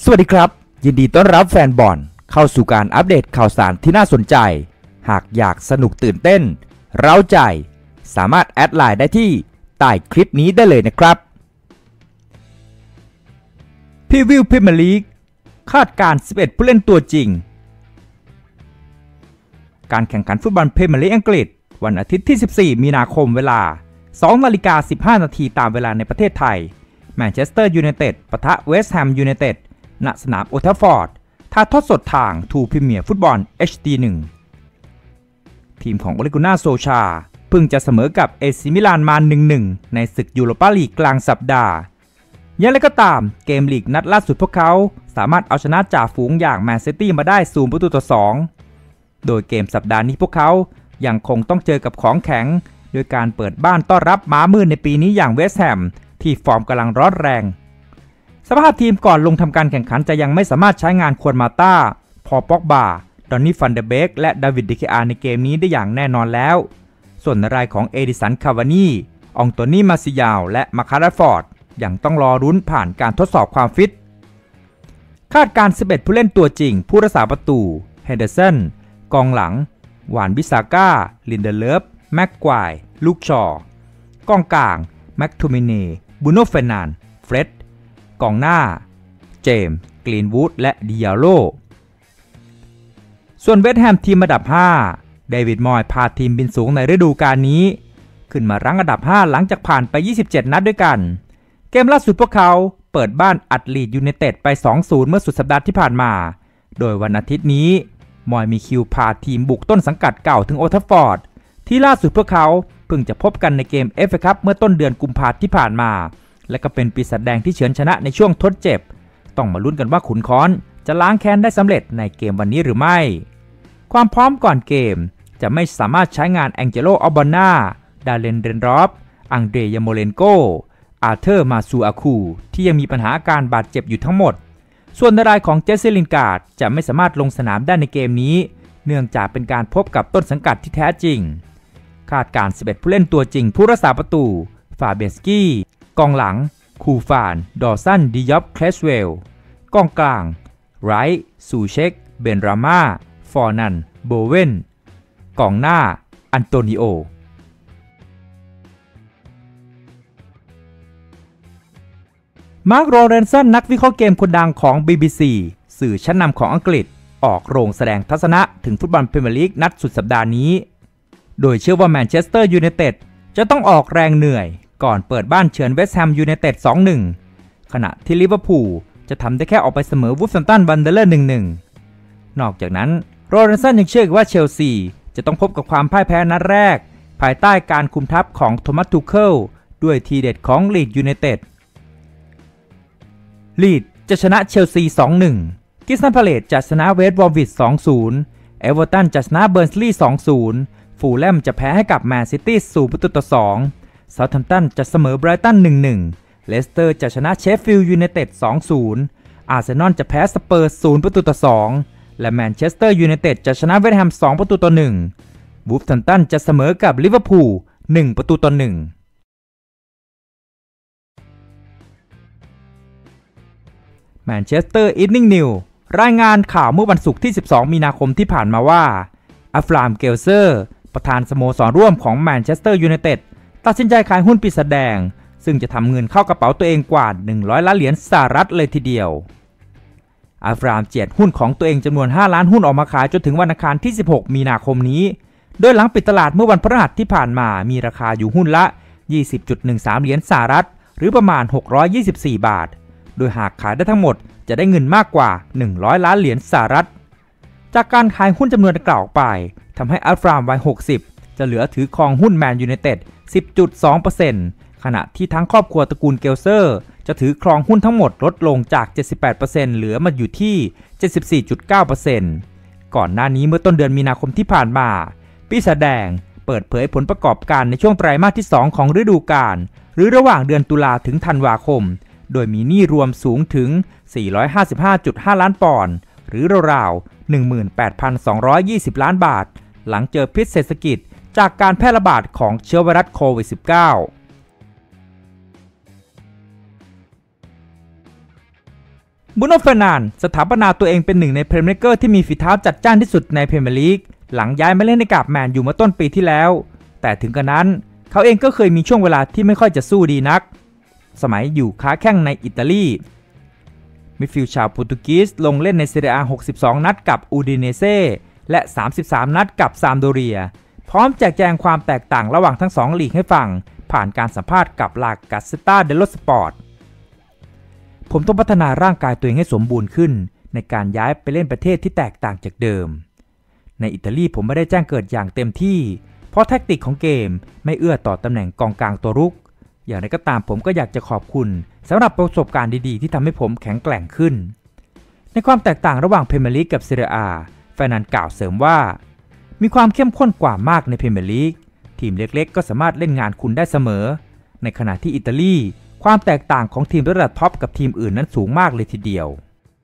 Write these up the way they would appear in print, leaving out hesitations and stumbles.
สวัสดีครับยินดีต้อนรับแฟนบอลเข้าสู่การอัปเดตข่าวสารที่น่าสนใจหากอยากสนุกตื่นเต้นเร้าใจสามารถแอดไลน์ได้ที่ใต้คลิปนี้ได้เลยนะครับพรีวิวพรีเมียร์ลีกคาดการณ์11ผู้เล่นตัวจริงการแข่งขันฟุตบอลพรีเมียร์ลีกอังกฤษวันอาทิตย์ที่14มีนาคมเวลา 2:15 นาทีตามเวลาในประเทศไทยแมนเชสเตอร์ยูไนเต็ดปะทะเวสต์แฮมยูไนเต็ดณสนามโอลด์แทราฟฟอร์ดถ่ายทอดสดทางทูพรีเมียร์ฟุตบอล HD 1ทีมของโอเลกุน่าโซชาเพิ่งจะเสมอกับเอซิมิลานมา 1-1 ในศึกยูโรปาลีกกลางสัปดาห์อย่างไรก็ตามเกมลีกนัดล่าสุดพวกเขาสามารถเอาชนะจ่าฝูงอย่างแมนซิตี้มาได้0-2โดยเกมสัปดาห์นี้พวกเขายังคงต้องเจอกับของแข็งโดยการเปิดบ้านต้อนรับม้ามืดในปีนี้อย่างเวสต์แฮมที่ฟอร์มกำลังร้อนแรงสภาพทีมก่อนลงทำการแข่งขันจะยังไม่สามารถใช้งานควรมาต้าพอป็อกบาดอนนี่ฟันเดเบกและดาวิด เดเคอาในเกมนี้ได้อย่างแน่นอนแล้วส่วนรายของเอดิสัน คาวานีองโตนี่ มาซิยาวและมาคาราฟอร์ดยังต้องรอรุ้นผ่านการทดสอบความฟิตคาดการ11ผู้เล่นตัวจริงผู้รักษาประตูเฮนเดอร์สันกองหลังหวานบิซาก้าลินเดเลฟแม็กควายลูกชอกองกลางแม็กทูมิเน่บูโน่เฟร์นันด์เฟร็ดกองหน้าเจมส์กรีนวูดและดิอาโลส่วนเวสต์แฮมทีมอันดับ5เดวิดมอยพาทีมบินสูงในฤดูกาลนี้ขึ้นมารั้งอันดับ5หลังจากผ่านไป27นัดด้วยกันเกมล่าสุดพวกเขาเปิดบ้านอัดลีดยูไนเต็ดไป 2-0 เมื่อสุดสัปดาห์ที่ผ่านมาโดยวันอาทิตย์นี้มอยมีคิวพาทีมบุกต้นสังกัดเก่าถึงโอลด์แทราฟฟอร์ดที่ล่าสุดพวกเขาเพิ่งจะพบกันในเกม FA คัพเมื่อต้นเดือนกุมภาพันธ์ที่ผ่านมาและก็เป็นปีศาจแดงที่เฉือนชนะในช่วงทดเจ็บต้องมาลุ้นกันว่าขุนค้อนจะล้างแค้นได้สำเร็จในเกมวันนี้หรือไม่ความพร้อมก่อนเกมจะไม่สามารถใช้งานแองเจโล อัลบาน่าดาเลน เดนรอฟอังเดรยาโมเลนโกอาเธอร์ มาซูอาคูที่ยังมีปัญหาอาการบาดเจ็บอยู่ทั้งหมดส่วนรายของเจสซี่ ลินการ์ดจะไม่สามารถลงสนามได้ในเกมนี้เนื่องจากเป็นการพบกับต้นสังกัดที่แท้จริงคาดการ11ผู้เล่นตัวจริงผู้รักษาประตูฟาเบสกี้กองหลังคูฟานดอสันดิยอปเคลสเวลกองกลางไรท์ซูเชคเบนราม่าฟอร์นันโบเวนกองหน้าอันโตนิโอมาร์ค โรเรนสันนักวิเคราะห์เกมคนดังของ BBC สื่อชั้นนำของอังกฤษออกโรงแสดงทัศนะถึงฟุตบอลพรีเมียร์ลีกนัดสุดสัปดาห์นี้โดยเชื่อว่าแมนเชสเตอร์ยูไนเต็ดจะต้องออกแรงเหนื่อยก่อนเปิดบ้านเฉือนเวสต์แฮมยูไนเต็ด 2-1 ขณะที่ลิเวอร์พูลจะทำได้แค่ออกไปเสมอวูฟแฮมป์ตัน วันเดอร์เลอร์ 1-1 นอกจากนั้นโรเรนสันยังเชื่อว่าเชลซีจะต้องพบกับความพ่ายแพ้นัดแรกภายใต้การคุมทัพของโทมัส ทูเคิลด้วยทีเด็ดของลีดยูไนเต็ดลีดจะชนะเชลซี 2-1 คริสตัลพาเลซจะชนะเวสต์บรอมวิช 2-0 เอเวอร์ตันจะชนะเบิร์นส์ลีย์ 2-0 ฟูลแลมจะแพ้ให้กับแมนซิตี้ 0-2 เซาท์แฮมป์ตันจะเสมอไบรตัน 1-1 เลสเตอร์จะชนะเชฟฟิลด์ยูไนเต็ด 2-0 อาร์เซนอลจะแพ้สเปอร์ 0-2 และแมนเชสเตอร์ยูไนเต็ดจะชนะเวสต์แฮม 2-1 วูฟแฮมป์ตันจะเสมอกับลิเวอร์พูล 1-1แมนเชสเตอร์อีฟนิ่งนิวรายงานข่าวเมื่อวันศุกร์ที่12มีนาคมที่ผ่านมาว่าอัฟราม เกลเซอร์ประธานสโมสรร่วมของแมนเชสเตอร์ยูไนเต็ดตัดสินใจขายหุ้นปีศาจแดงซึ่งจะทำเงินเข้ากระเป๋าตัวเองกว่า100 ล้านเหรียญสหรัฐเลยทีเดียวอัฟรามเจียดหุ้นของตัวเองจำนวน5ล้านหุ้นออกมาขายจนถึงวันอังคารที่16มีนาคมนี้โดยหลังปิดตลาดเมื่อวันพฤหัสที่ผ่านมามีราคาอยู่หุ้นละ 20.13 เหรียญสหรัฐหรือประมาณ624 บาทโดยหากขายได้ทั้งหมดจะได้เงินมากกว่า100 ล้านเหรียญสหรัฐจากการขายหุ้นจำนวนดังกล่าวไปทำให้อัลฟรามวัย60จะเหลือถือครองหุ้นแมนยูไนเต็ด 10.2% ขณะที่ทั้งครอบครัวตระกูลเกลเซอร์จะถือครองหุ้นทั้งหมดลดลงจาก 78% เหลือมาอยู่ที่ 74.9% ก่อนหน้านี้เมื่อต้นเดือนมีนาคมที่ผ่านมาปีศาจแดงเปิดเผยผลประกอบการในช่วงไตรมาสที่2ของฤดูกาลหรือระหว่างเดือนตุลาถึงธันวาคมโดยมีหนี้รวมสูงถึง 455.5 ล้านปอนด์หรือราวๆ 18,220 ล้านบาทหลังเจอพิษเศรษฐกิจจากการแพร่ระบาดของเชื้อไวรัสโควิด -19 แบรูโน่ เฟอร์นันเดสสถาปนาตัวเองเป็นหนึ่งในเพลย์เมคเกอร์ที่มีฝีเท้าจัดจ้านที่สุดในพรีเมียร์ลีกหลังย้ายมาเล่นในกับแมนยูเมื่อต้นปีที่แล้วแต่ถึงกระนั้นเขาเองก็เคยมีช่วงเวลาที่ไม่ค่อยจะสู้ดีนักสมัยอยู่ค้าแข้งในอิตาลีมิดฟิลด์ชาวโปรตุเกสลงเล่นในเซเรีย 62 นัดกับอูดิเนเซ่และ 33 นัดกับซามโดเรียพร้อมแจกแจงความแตกต่างระหว่างทั้ง2ลีกให้ฟังผ่านการสัมภาษณ์กับลากาเซตาเดลโลสปอร์ตผมต้องพัฒนาร่างกายตัวเองให้สมบูรณ์ขึ้นในการย้ายไปเล่นประเทศที่แตกต่างจากเดิมในอิตาลีผมไม่ได้แจ้งเกิดอย่างเต็มที่เพราะแทคติกของเกมไม่เอื้อต่อตำแหน่งกองกลางตัวรุกอย่างไรก็ตามผมก็อยากจะขอบคุณสำหรับประสบการณ์ดีๆที่ทำให้ผมแข็งแกร่งขึ้นในความแตกต่างระหว่างพรีเมียร์ลีกกับซีเรีย A เฟอร์นันเดสกล่าวเสริมว่ามีความเข้มข้นกว่ามากในพรีเมียร์ลีกทีมเล็กๆก็สามารถเล่นงานคุณได้เสมอในขณะที่อิตาลีความแตกต่างของทีมระดับท็อปกับทีมอื่นนั้นสูงมากเลยทีเดียว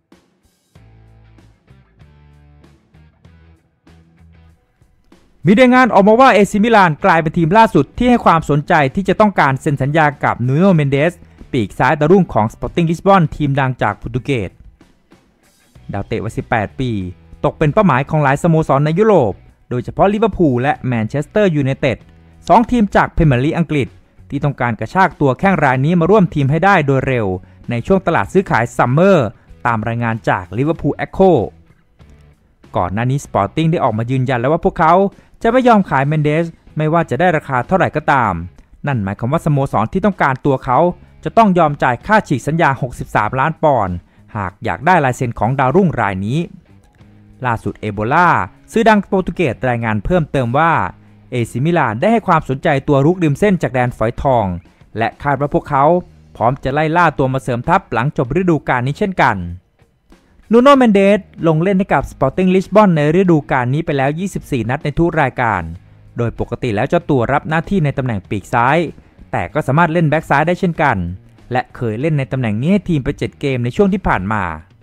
มีรายงานออกมาว่าเอซิมิลานกลายเป็นทีมล่าสุดที่ให้ความสนใจที่จะต้องการเซ็นสัญญากับนูโน่ เมนเดสปีกซ้ายดาวรุ่งของสปอร์ติ้งลิสบอนทีมดังจากโปรตุเกสดาวเตะวัย 18 ปีตกเป็นเป้าหมายของหลายสโมสรในยุโรปโดยเฉพาะลิเวอร์พูลและแมนเชสเตอร์ยูไนเต็ด2ทีมจากพรีเมียร์ลีกอังกฤษที่ต้องการกระชากตัวแข้งรายนี้มาร่วมทีมให้ได้โดยเร็วในช่วงตลาดซื้อขายซัมเมอร์ตามรายงานจากลิเวอร์พูล Echo ก่อนหน้านี้สปอร์ติ้งได้ออกมายืนยันแล้วว่าพวกเขาจะไม่ยอมขายเมนเดสไม่ว่าจะได้ราคาเท่าไหร่ก็ตามนั่นหมายความว่าสโมสรที่ต้องการตัวเขาจะต้องยอมจ่ายค่าฉีกสัญญา63 ล้านปอนด์หากอยากได้ลายเซ็นของดาวรุ่งรายนี้ล่าสุดเอโบล่าซื้อดังโปรตุเกสรายงานเพิ่มเติมว่าเอซิมิลานได้ให้ความสนใจตัวรุกริมเส้นจากแดนฝอยทองและคาดว่าพวกเขาพร้อมจะไล่ล่าตัวมาเสริมทัพหลังจบฤดูกาลนี้เช่นกันนูโน่ เมนเดสลงเล่นให้กับสปอร์ติ้งลิสบอนในฤดูกาลนี้ไปแล้ว24 นัดในทุกรายการโดยปกติแล้วเจ้าตัวรับหน้าที่ในตำแหน่งปีกซ้ายแต่ก็สามารถเล่นแบ็กซ้ายได้เช่นกันและเคยเล่นในตำแหน่งนี้ให้ทีมไป7 เกมในช่วงที่ผ่านมา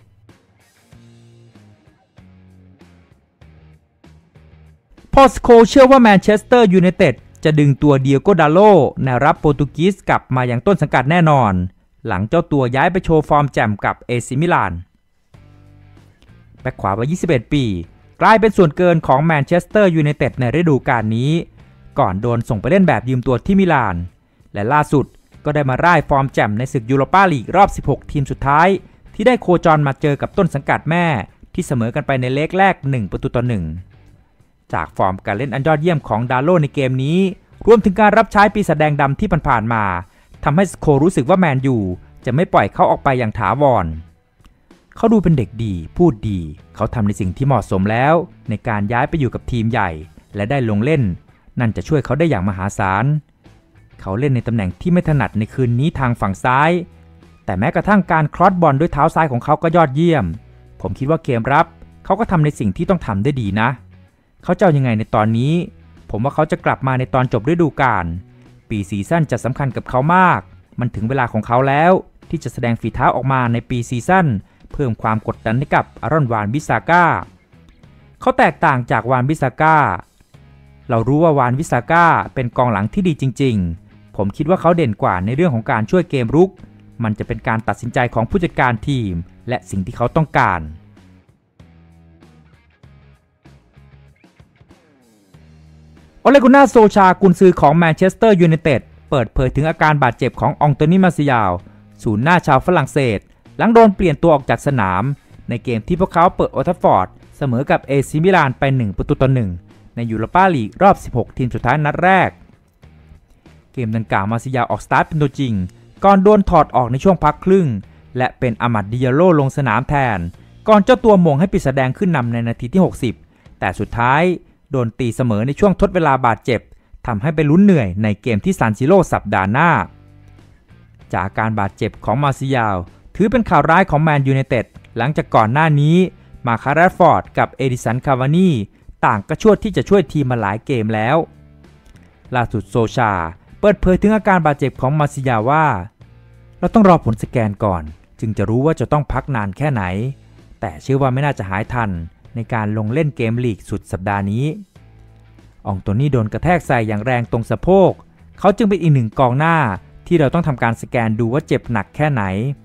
พอสโคเชื่อว่าแมนเชสเตอร์ยูไนเต็ดจะดึงตัวเดียโก ดาโลแนวรับโปรตุเกสกลับมาอย่างต้นสังกัดแน่นอนหลังเจ้าตัวย้ายไปโชว์ฟอร์มแจ่มกับเอซิมิลานแบ็คขวาวัย 21 ปีกลายเป็นส่วนเกินของแมนเชสเตอร์ยูไนเต็ดในฤดูกาลนี้ก่อนโดนส่งไปเล่นแบบยืมตัวที่มิลานและล่าสุดก็ได้มาร่ายฟอร์มแจ่มในศึกยูโรปาลีกรอบ16 ทีมสุดท้ายที่ได้โคจรมาเจอกับต้นสังกัดแม่ที่เสมอกันไปในเล็กแรก1-1จากฟอร์มการเล่นอันยอดเยี่ยมของดาโลในเกมนี้รวมถึงการรับใช้ปีศาจแดงดำที่ผ่านมาทำให้สโครู้สึกว่าแมนยูจะไม่ปล่อยเขาออกไปอย่างถาวรเขาดูเป็นเด็กดีพูดดีเขาทำในสิ่งที่เหมาะสมแล้วในการย้ายไปอยู่กับทีมใหญ่และได้ลงเล่นนั่นจะช่วยเขาได้อย่างมหาศาลเขาเล่นในตำแหน่งที่ไม่ถนัดในคืนนี้ทางฝั่งซ้ายแต่แม้กระทั่งการครอสบอลด้วยเท้าซ้ายของเขาก็ยอดเยี่ยมผมคิดว่าเกมรับเขาก็ทำในสิ่งที่ต้องทำได้ดีนะเขาจะยังไงในตอนนี้ผมว่าเขาจะกลับมาในตอนจบฤดูกาลปีซีซั่นจะสำคัญกับเขามากมันถึงเวลาของเขาแล้วที่จะแสดงฝีเท้าออกมาในปีซีซั่นเพิ่มความกดดันให้กับอารอนวานบิซาก้าเขาแตกต่างจากวานบิซาก้าเรารู้ว่าวานบิซาก้าเป็นกองหลังที่ดีจริงๆผมคิดว่าเขาเด่นกว่าในเรื่องของการช่วยเกมรุกมันจะเป็นการตัดสินใจของผู้จัดการทีมและสิ่งที่เขาต้องการโอเลกุน่า โซชากุนซือของแมนเชสเตอร์ยูไนเต็ดเปิดเผยถึงอาการบาดเจ็บขององโตนี มาซิยาลศูนย์หน้าชาวฝรั่งเศสหลังโดนเปลี่ยนตัวออกจากสนามในเกมที่พวกเขาเปิดโอลด์แทราฟฟอร์ดเสมอกับเอซิมิลานไป1-1ในยูโรปาลีกรอบ16 ทีมสุดท้ายนัดแรกเกมดังกล่าวมาซิยาลออกสตาร์ทเป็นตัวจริงก่อนโดนถอดออกในช่วงพักครึ่งและเป็นอามัด ดิอาโลลงสนามแทนก่อนเจ้าตัวมงให้ปีศาจแดงขึ้นนำในนาทีที่60แต่สุดท้ายโดนตีเสมอในช่วงทดเวลาบาดเจ็บทำให้ไปลุ้นเหนื่อยในเกมที่ซานซิโร่สัปดาห์หน้าจากการบาดเจ็บของมาซิยาลถือเป็นข่าวร้ายของแมนยูไนเต็ดหลังจากก่อนหน้านี้มาคาร์ แรชฟอร์ดกับเอดิสัน คาวานีต่างก็ช่วยที่จะช่วยทีมมาหลายเกมแล้วล่าสุดโซชาเปิดเผยถึงอาการบาดเจ็บของมาซิยาลว่าเราต้องรอผลสแกนก่อนจึงจะรู้ว่าจะต้องพักนานแค่ไหนแต่เชื่อว่าไม่น่าจะหายทันในการลงเล่นเกมลีกสุดสัปดาห์นี้องโตนี่โดนกระแทกใส่อย่างแรงตรงสะโพกเขาจึงเป็นอีกหนึ่งกองหน้าที่เราต้องทำการสแกนดูว่าเจ็บหนักแค่ไหน